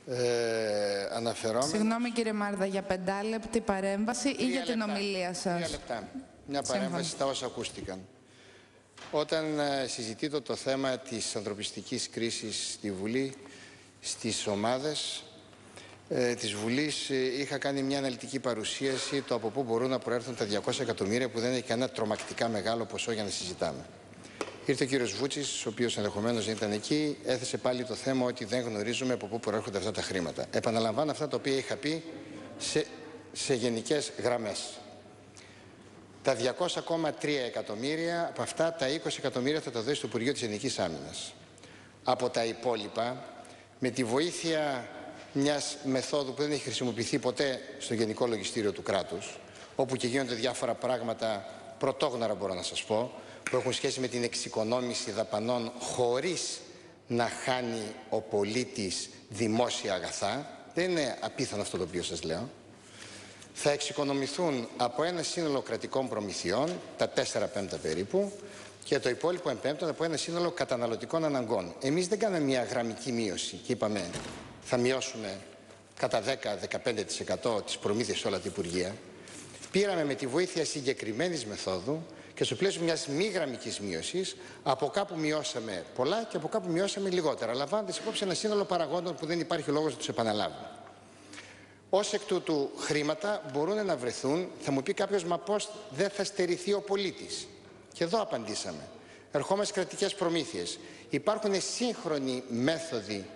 Αναφερόμενο. Συγγνώμη κύριε Μάρδα, για 5 λεπτή παρέμβαση ή για την ομιλία σας? 3 λεπτά. Μια παρέμβαση στα όσα ακούστηκαν. Όταν συζητείται το θέμα της ανθρωπιστικής κρίσης στη Βουλή, στις ομάδες της Βουλής, είχα κάνει μια αναλυτική παρουσίαση το από πού μπορούν να προέρθουν τα 200 εκατομμύρια που δεν έχει κανένα τρομακτικά μεγάλο ποσό για να συζητάμε. Ήρθε ο κύριος Βούτσης, ο οποίος ενδεχομένως δεν ήταν εκεί, έθεσε πάλι το θέμα ότι δεν γνωρίζουμε από πού προέρχονται αυτά τα χρήματα. Επαναλαμβάνω αυτά τα οποία είχα πει σε γενικές γραμμές. Τα 200,3 εκατομμύρια, από αυτά τα 20 εκατομμύρια θα τα δώσει στο Υπουργείο της Εθνικής Άμυνας. Από τα υπόλοιπα, με τη βοήθεια μιας μεθόδου που δεν έχει χρησιμοποιηθεί ποτέ στο Γενικό Λογιστήριο του κράτους, όπου και γίνονται διάφορα πράγματα πρωτόγνωρα, μπορώ να σας πω, που έχουν σχέση με την εξοικονόμηση δαπανών χωρίς να χάνει ο πολίτης δημόσια αγαθά. Δεν είναι απίθανο αυτό το οποίο σας λέω. Θα εξοικονομηθούν από ένα σύνολο κρατικών προμηθειών, τα 4/5 περίπου, και το υπόλοιπο 1/5 από ένα σύνολο καταναλωτικών αναγκών. Εμείς δεν κάναμε μια γραμμική μείωση και είπαμε θα μειώσουμε κατά 10-15% τις προμήθειες σε όλα τα Υπουργεία. Πήραμε με τη βοήθεια συγκεκριμένης μεθόδου και στο πλαίσιο μιας μη γραμμικής μείωσης, από κάπου μειώσαμε πολλά και από κάπου μειώσαμε λιγότερα, λαμβάνοντας υπόψη ένα σύνολο παραγόντων που δεν υπάρχει λόγος να τους επαναλάβουμε. Ως εκ τούτου, χρήματα μπορούν να βρεθούν. Θα μου πει κάποιος, μα πώς δεν θα στερηθεί ο πολίτης? Και εδώ απαντήσαμε. Ερχόμαστε στις κρατικές προμήθειες. Υπάρχουν σύγχρονοι μέθοδοι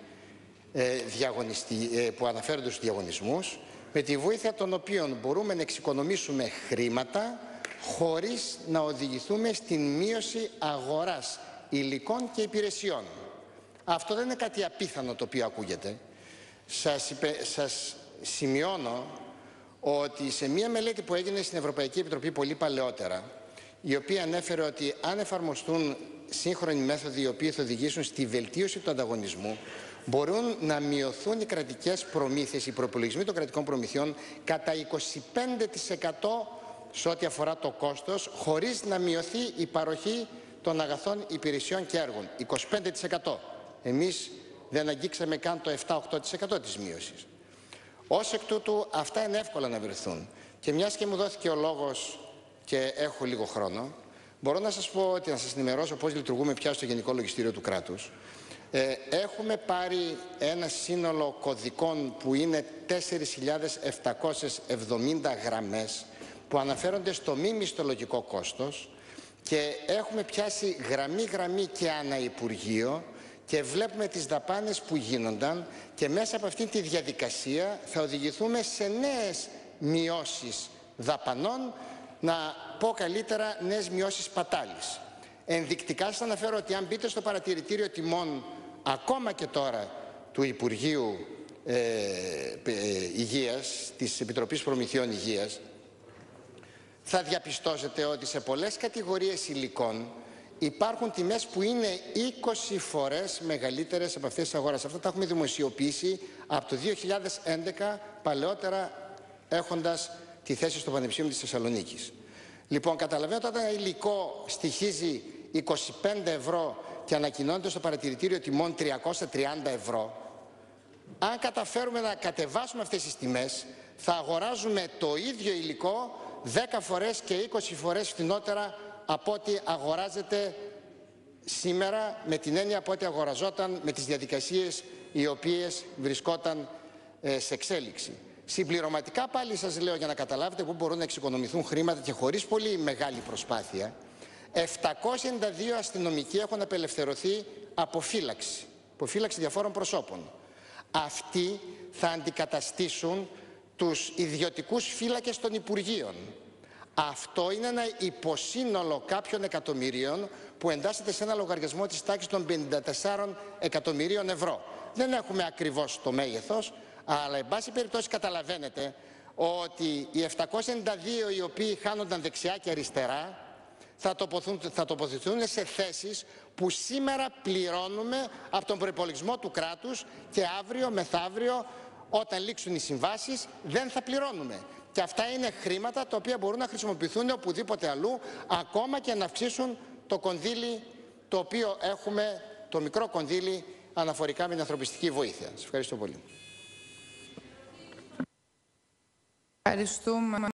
που αναφέρονται στους διαγωνισμούς, με τη βοήθεια των οποίων μπορούμε να εξοικονομήσουμε χρήματα χωρίς να οδηγηθούμε στην μείωση αγοράς υλικών και υπηρεσιών. Αυτό δεν είναι κάτι απίθανο το οποίο ακούγεται. Σας σημειώνω ότι σε μία μελέτη που έγινε στην Ευρωπαϊκή Επιτροπή πολύ παλαιότερα, η οποία ανέφερε ότι αν εφαρμοστούν σύγχρονοι μέθοδοι οι οποίοι θα οδηγήσουν στη βελτίωση του ανταγωνισμού, μπορούν να μειωθούν οι κρατικές προμήθειες, οι προϋπολογισμοί των κρατικών προμηθειών κατά 25% σε ό,τι αφορά το κόστος, χωρίς να μειωθεί η παροχή των αγαθών, υπηρεσιών και έργων. 25%. Εμείς δεν αγγίξαμε καν το 7-8% της μείωσης. Ως εκ τούτου, αυτά είναι εύκολα να βρεθούν. Και μιας και μου δόθηκε ο λόγος και έχω λίγο χρόνο, μπορώ να σας πω ότι να σας ενημερώσω πώς λειτουργούμε πια στο Γενικό Λογιστήριο του κράτους. Έχουμε πάρει ένα σύνολο κωδικών που είναι 4.770 γραμμές που αναφέρονται στο μη μισθολογικό κόστος και έχουμε πιάσει γραμμή και αναυπουργείο και βλέπουμε τις δαπάνες που γίνονταν και μέσα από αυτή τη διαδικασία θα οδηγηθούμε σε νέες μειώσεις δαπανών, να πω καλύτερα νέες μειώσεις πατάλης. Ενδεικτικά σας αναφέρω ότι αν μπείτε στο παρατηρητήριο τιμών ακόμα και τώρα του Υπουργείου Υγείας, της Επιτροπής Προμηθειών Υγείας, θα διαπιστώσετε ότι σε πολλές κατηγορίες υλικών υπάρχουν τιμές που είναι 20 φορές μεγαλύτερες από αυτές τις αγορές. Αυτά τα έχουμε δημοσιοποιήσει από το 2011, παλαιότερα έχοντας τη θέση στο Πανεπιστήμιο της Θεσσαλονίκης. Λοιπόν, καταλαβαίνετε όταν ένα υλικό στοιχίζει 25 ευρώ και ανακοινώνεται στο παρατηρητήριο τιμών 330 ευρώ, αν καταφέρουμε να κατεβάσουμε αυτές τις τιμές, θα αγοράζουμε το ίδιο υλικό 10 φορές και 20 φορές φθηνότερα από ό,τι αγοράζεται σήμερα, με την έννοια από ό,τι αγοραζόταν με τις διαδικασίες οι οποίες βρισκόταν σε εξέλιξη. Συμπληρωματικά πάλι σας λέω για να καταλάβετε πού μπορούν να εξοικονομηθούν χρήματα και χωρίς πολύ μεγάλη προσπάθεια, 792 αστυνομικοί έχουν απελευθερωθεί από φύλαξη διαφόρων προσώπων. Αυτοί θα αντικαταστήσουν τους ιδιωτικούς φύλακες των Υπουργείων. Αυτό είναι ένα υποσύνολο κάποιων εκατομμυρίων που εντάσσεται σε ένα λογαριασμό της τάξης των 54 εκατομμυρίων ευρώ. Δεν έχουμε ακριβώς το μέγεθος, αλλά εν πάση περιπτώσει καταλαβαίνετε ότι οι 792 οι οποίοι χάνονταν δεξιά και αριστερά θα τοποθετηθούν σε θέσεις που σήμερα πληρώνουμε από τον προϋπολογισμό του κράτους και αύριο, μεθαύριο, όταν λήξουν οι συμβάσεις, δεν θα πληρώνουμε. Και αυτά είναι χρήματα τα οποία μπορούν να χρησιμοποιηθούν οπουδήποτε αλλού, ακόμα και να αυξήσουν το κονδύλι το οποίο έχουμε, το μικρό κονδύλι αναφορικά με την ανθρωπιστική βοήθεια. Σας ευχαριστώ πολύ. Ευχαριστούμε.